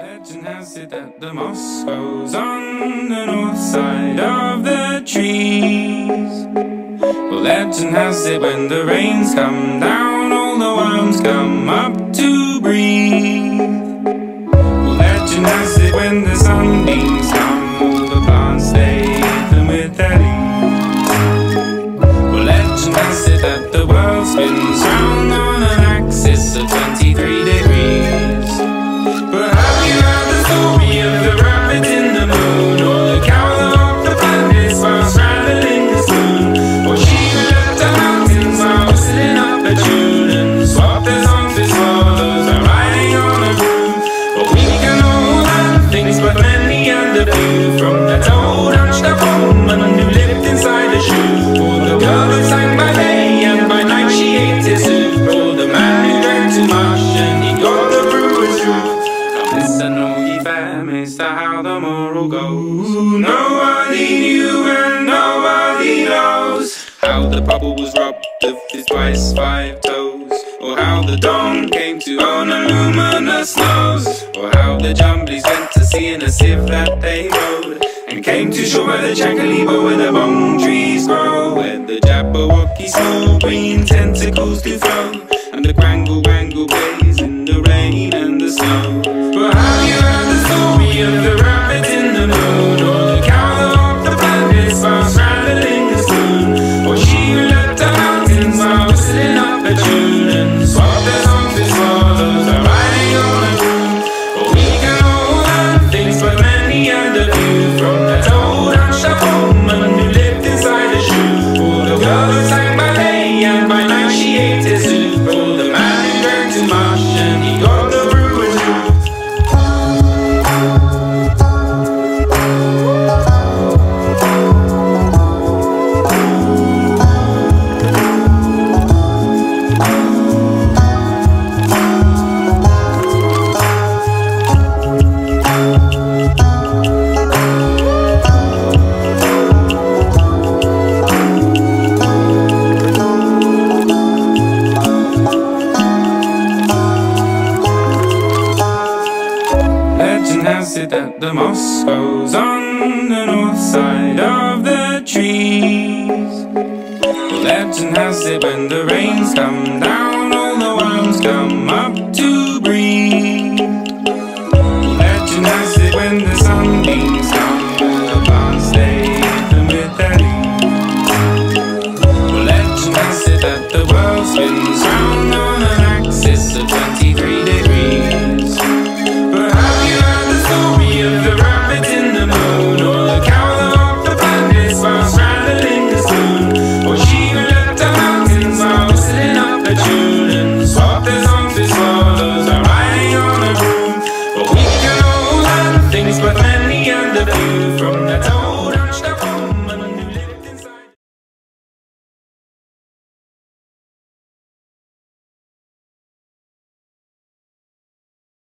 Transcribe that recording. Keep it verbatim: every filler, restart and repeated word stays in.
Legend has it that the moss grows on the north side of the trees. Well, legend has it when the rains come down, all the worms come up to breathe. Well, legend has it when the sunbeams come, all the plants stay even with their leaves. Well, legend has it that the world spins round on an axis of twenty-three degrees. But have you heard the story of the rabbit in the moon, or the cow that walked the planets while straddling the spoon, or she who left the mountains while whistling up a tune and swapped their songs with swallows by riding on a broom? Well, we can all learn things, but many and a few, from that old hunched up woman who lived inside a shoe, or the girl who sang by day and by night she ate his soup, or the man who drank too much and he got the brewer's roof. Listen, all ye fair, mister, how the moral goes. Nobody knew and nobody knows how the bubble was robbed of his twice five toes, or how the dawn came to own a luminous nose, or how the jumblies went to sea in a sieve that they rode, and came to shore by the Chancalibo where the bone trees grow, where the Jabberwocky small green tentacles do flow, and the Quangle Wangle plays in the rain and the snow. But have you heard the story of the rabbit in the moon, or the cow that walked the planets while straddling the spoon, or she who left the mountains while whistling up a tune and swapped their songs with swallows by riding on a broom? Well, we can all learn things, but many and a few, from that old hunched up woman who lived inside a shoe, or the girl who sang by day and by night she ate his soup, or the man who drank too much and he got the brewer's roof. Legend has it that the moss grows on the north side of the trees. Well, legend has it when the rains come down, all the worms come up to